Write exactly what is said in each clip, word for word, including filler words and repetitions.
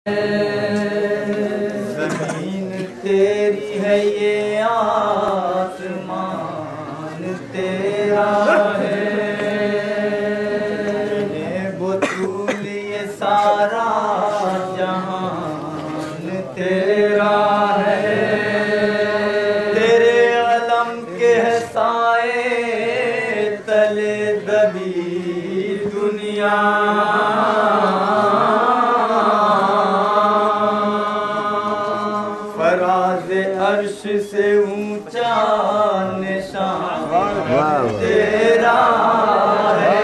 زمین تیری ہے یہ آسمان تیرا ہے، یہ بطول یہ سارا جہان تیرا ہے، تیرے علم کے سائے تلے دبی دنیا، فراز عرش سے اونچا نشان تیرا ہے،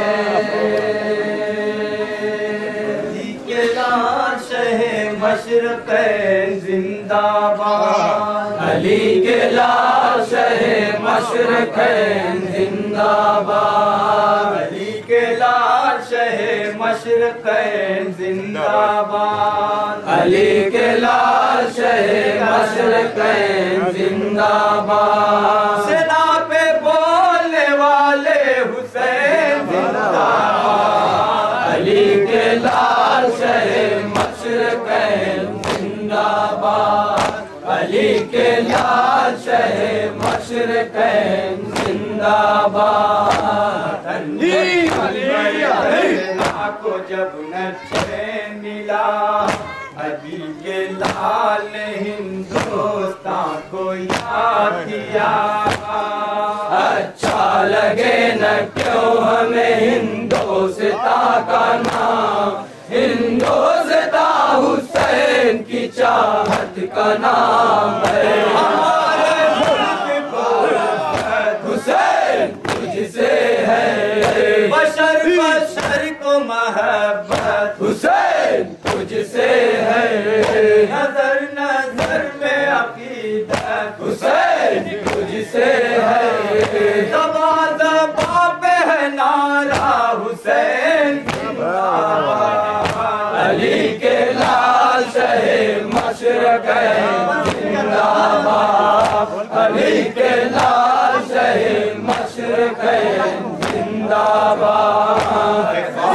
علی کے لاش ہے مشرقین زندہ باد، علی کے لاش ہے مشرقین زندہ باد، علی کے لاش ہے مشرقین زندہ باد، علی کے لاش ہے مشرقین زندہ باد، سنا پہ بولنے والے حسین زندہ باد، علی کے لاش ہے مشرقین زندہ باد، علی کے لاش ہے مشرقین زندہ باد، علی کو جب نچے ملا، علی کے لال ہندوستان کو یاد کیا، اچھا لگے نہ کیوں ہمیں ہندوستان کا نام، ہندوستان حسین کی چاہت کا نام ہے، ہمارے ملک کو حسین تجھ سے ہے، بشر بشر کو محبت حسین تجھ سے ہے، نظر نظر میں عقیدت حسین تجھ سے ہے، زباں زباں پہ ہے نعرہ حسین زندہ باد، علی کے لاش ہے مشرقین زندہ باد، علی کے لاش ہے مشرقین زندہ باد،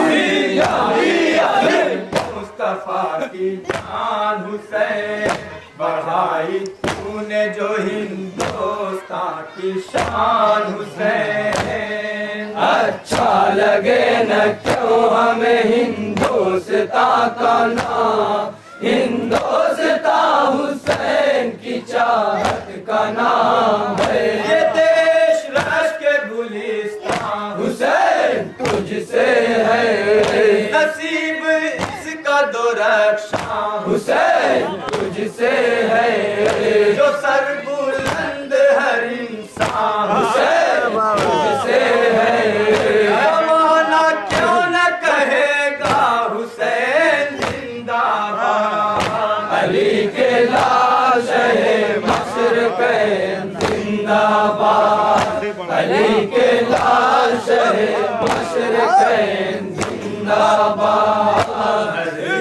مصطفیٰ کی جان حسین بڑھائی تو نے جو ہندوستان کی شان حسین، اچھا لگے نہ کیوں ہمیں ہندوستان کا نام، ہندوستان حسین کی چاہت کا نام ہے، یہ دیش رش کے گلستان حسین تجھ سے ہے، نصیب اس کا دو رخشاں حسین تجھ سے ہے، جو سر بلند ہر انسان حسین تجھ سے ہے، زمانہ کیوں نہ کہے گا حسین زندہ باد، علی کے لاش ہے مشرقین زندہ باد، علی کے لاش ہے مشرقین زندہ باد،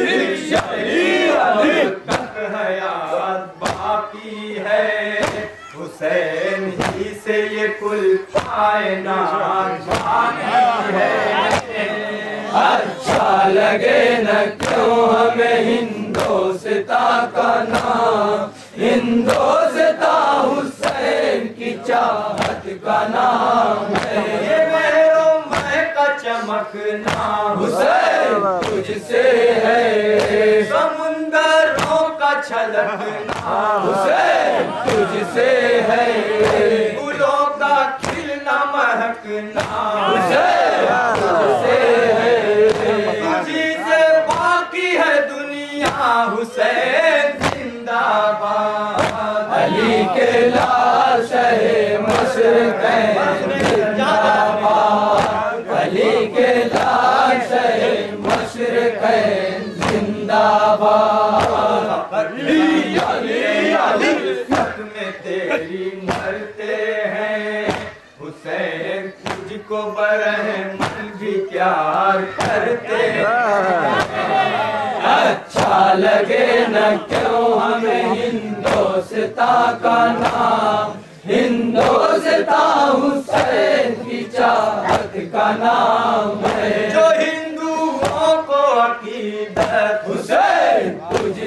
تک حیات باقی ہے، حسین ہی سے یہ کل کائنات باقی ہے، اچھا لگے نہ کیوں ہمیں ہندوستان کا نام، ہندوستان حسین کی چاہت کا نام ہے، یہ مہروں مہ کا چمکنا حسین تجھ سے ہے، سمندروں کا چھلکنا حسین تجھ سے ہے، پھولوں کا کھلنا مہکنا حسین تجھ سے ہے، تجھی سے باقی ہے دنیا حسین زندہ باد، علی کے لاش ہے مشرقین زندہ باد، علی کے لاش ہے مشرقین زندہ باد، علی علی علی حق میں تیری مرتے ہیں حسین، تجھ کو برہمن بھی پیار کرتے ہیں، اچھا لگے نہ کیوں ہمیں ہندوستان کا نام، ہندوستان حسین کی چاہت کا نام ہے، جو ہندوؤں کو عقیدت حسین تجھ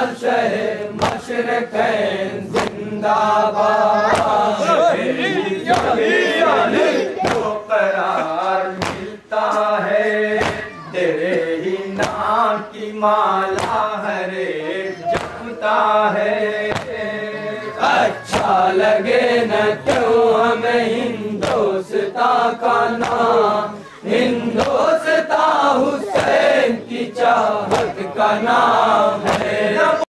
بادشاہ مشرقین زندہ باد، جو قرار ملتا ہے تیرے ہی نام کی مالا ہر ایک جپتا ہے۔ اچھا لگے نہ کیوں ہمیں ہندوستان کا نام، ہندوستان حسین کی چاہت کا نام ہے۔